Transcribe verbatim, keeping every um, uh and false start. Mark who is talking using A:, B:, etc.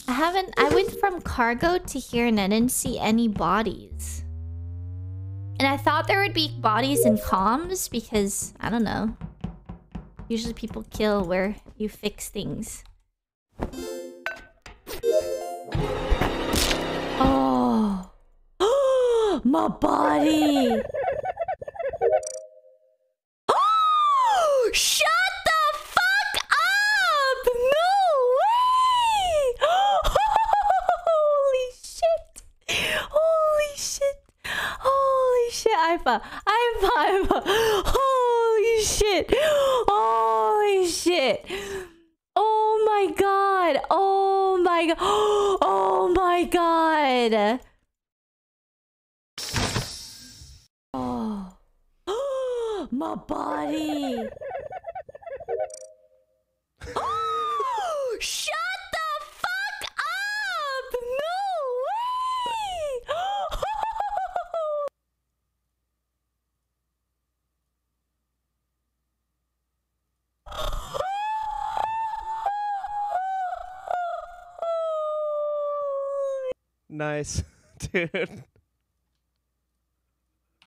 A: I haven't... I went from cargo to here and I didn't see any bodies. And I thought there would be bodies in comms because, I don't know. Usually people kill where you fix things. Oh. My body. Oh! Shut the fuck up! No way! Holy shit! Holy shit! Holy shit! I five! I five! Holy shit! Holy shit! Oh my god! Oh my god! Oh my god! Oh, my body. Oh, shut the fuck up! No way!
B: Nice, dude.